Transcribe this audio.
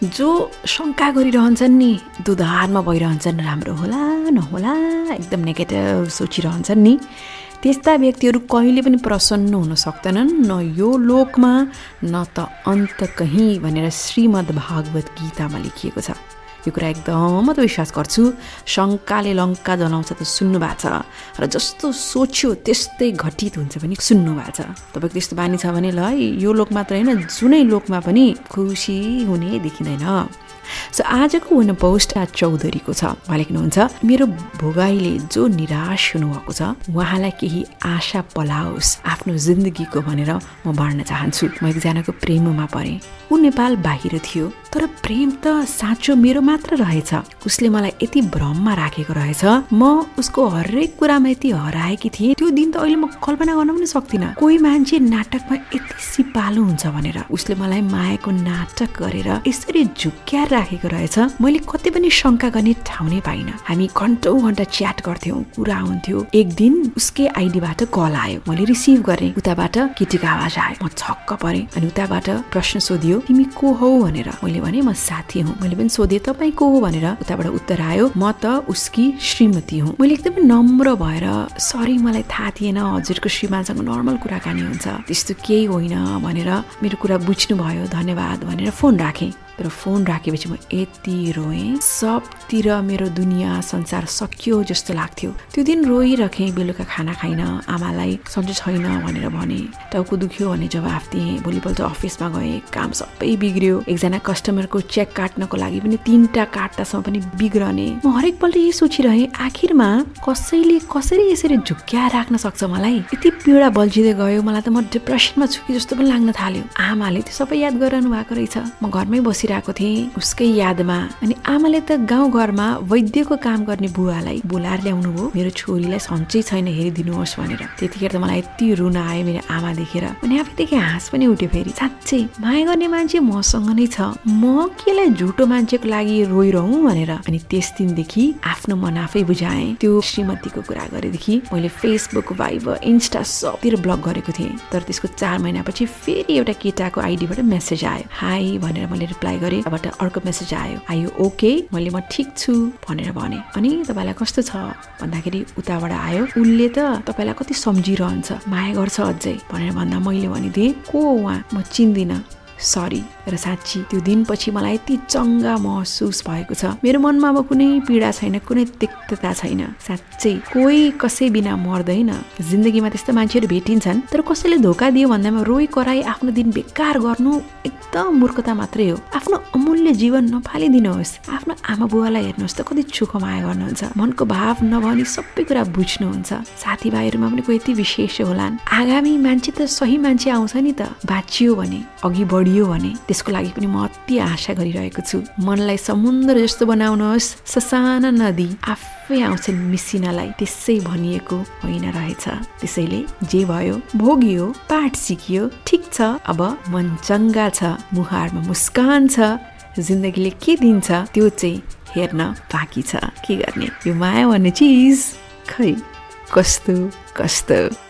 जो शङ्का गरिरहन्छन् नि, दुधारमा भइरहन्छन्, राम्रो होला नहोला, एकदम नेगेटिभ सोचिरहन्छन् नि, त्यस्ता व्यक्तिहरू कहिले पनि प्रसन्न हुन सक्दैनन्, न यो लोकमा न त अन्त कहीँ भनेर श्रीमद् भागवत गीतामा लेखिएको छ। यो कुरा एकदम त विश्वास गर्छु। शङ्काले लङ्का जलाउँछ त सुन्नु भएको छ, र जस्तो सोच्यो त्यस्तै घटित हुन्छ पनि सुन्नु भएको छ। तपाईँको त्यस्तो बानी छ भने ल यो लोक मात्र होइन, जुनै लोकमा पनि खुसी हुने देखिँदैन। सो आजको हुन पोस्ट चौधरीको छ। उहाँ लेख्नुहुन्छ, मेरो भोगाईले जो निराश हुनुभएको छ उहाँलाई केही आशा पलाओस् आफ्नो जिन्दगीको भनेर म बाँड्न चाहन्छु। म एकजनाको प्रेममा परेँ। ऊ नेपाल बाहिर थियो, तर प्रेम त साँचो मेरो मात्र रहेछ। उसले मलाई यति भ्रममा राखेको रहेछ, म उसको हरेक कुरामा यति हराएकी थिएँ। त्यो दिन त अहिले म कल्पना गर्न पनि सक्दिनँ। कोही मान्छे नाटकमा यति सिपालु हुन्छ भनेर। उसले मलाई मायाको नाटक गरेर यसरी झुक्क्याएर राखेको रहेछ। मैले कति पनि शङ्का गर्ने ठाउँ नै पाइनँ। हामी घन्टौँ घन्टा च्याट गर्थ्यौँ, कुरा हुन्थ्यो। एक दिन उसकै आइडीबाट कल आयो, मैले रिसिभ गरेँ। उताबाट केटीको आवाज आयो, म छक्क परेँ। अनि उताबाट प्रश्न सोधियो, तिमी को हौ भनेर। मैले भने म साथी हुँ। मैले पनि सोधेँ, तपाईँ को हो भनेर। उताबाट उत्तर आयो, म त उसकी श्रीमती हुँ। मैले एकदमै नम्र भएर, सरी मलाई थाहा थिएन, हजुरको श्रीमानसँग नर्मल कुराकानी हुन्छ, त्यस्तो केही होइन भनेर मेरो कुरा बुझ्नुभयो, धन्यवाद भनेर फोन राखेँ। तर फोन राखेपछि म यति रोएँ, सबतिर मेरो दुनियाँ संसार सकियो जस्तो लाग्थ्यो। त्यो दिन रोइरखेँ। बेलुका खाना खाइन, आमालाई सन्चो छैन भनेर भने, टाउको दुख्यो भने जवाफ दिएँ। भोलिपल्ट अफिसमा गएँ, काम सबै बिग्रियो। एकजना कस्टमरको चेक काट्नको लागि पनि 3टा काट्दासम्म पनि बिग्रने। म हरेकपल्ट यही सोचिरहेँ, आखिरमा कसैले कसरी यसरी झुक्क्याएर राख्न सक्छ मलाई। यति पीडा बल्झिँदै गयो, मलाई त म डिप्रेसनमा छु कि जस्तो पनि लाग्न थाल्यो। आमाले त्यो सबै याद गरिरहनु भएको रहेछ। म घरमै बसिरहेको थिएँ उसकै यादमा। अनि आमाले त गाउँघरमा वैद्यको काम गर्ने बुवालाई बोलाएर ल्याउनु भयो, मेरो छोरीलाई सन्चै छैन हेरिदिनुहोस् भनेर। त्यतिखेर त मलाई यति रुन आयो मेरो आमा देखेर। अनि आफैदेखि हाँस पनि उठ्यो। फेरि साँच्चै माया गर्ने मान्छे मसँग नै छ, म केलाई झुटो मान्छेको लागि रोइरहँ भनेर। अनि त्यस दिनदेखि आफ्नो मन आफै बुझाएँ। त्यो श्रीमतीको कुरा गरेदेखि मैले फेसबुक, भाइबर, इन्स्टा सबतिर ब्लक गरेको थिएँ। तर त्यसको 4 महिनापछि फेरि एउटा केटाको आइडीबाट मेसेज आयो, हाई भनेर। मैले रिप्लाई गरेँ। तबाट अर्को मेसेज आयो, आयो ओके। मैले म ठिक छु भनेर भने। अनि तपाईँलाई कस्तो छ भन्दाखेरि उताबाट आयो, उसले त तपाईँलाई कति सम्झिरहन्छ, माया गर्छ अझै भनेर भन्दा मैले भनिदिएँ, को उहाँ, म चिन्दिनँ, सरी। र साँच्ची त्यो दिनपछि मलाई यति चङ्गा महसुस भएको छ। मेरो मनमा अब कुनै पीडा छैन, कुनै तिक्तता छैन। साँच्चै कोही कसै बिना मर्दैन। जिन्दगीमा त्यस्तो मान्छेहरू भेटिन्छन्, तर कसैले धोका दियो भन्दामा रोइ कराई आफ्नो दिन बेकार गर्नु एकदम मूर्खता मात्रै हो। आफ्नो अमूल्य जीवन नफालिदिनुहोस्। आफ्नो आमा बुवालाई हेर्नुहोस् त कति चोखो माया गर्नुहुन्छ, मनको भाव नभनी सबै कुरा बुझ्नुहुन्छ। साथीभाइहरूमा पनि कोही यति विशेष होलान्। आगामी मान्छे त सही मान्छे आउँछ नि त, बाँचियो भने, अघि बढियो भने। त्यसको लागि पनि म अति आशा गरिरहेको छु। मनलाई समुद्र जस्तो बनाउनुहोस्, ससाना नदी आफै आउँछन् मिसिनलाई, त्यसै भनिएको होइन रहेछ। त्यसैले जे भयो भोगियो, पाठ सिकियो, ठिक छ, अब मन चङ्गा छ, मुहारमा मुस्कान छ, जिन्दगीले के दिन्छ त्यो चाहिँ हेर्न बाँकी छ। के गर्ने, यो माया भन्ने चिज खै कस्तो कस्तो।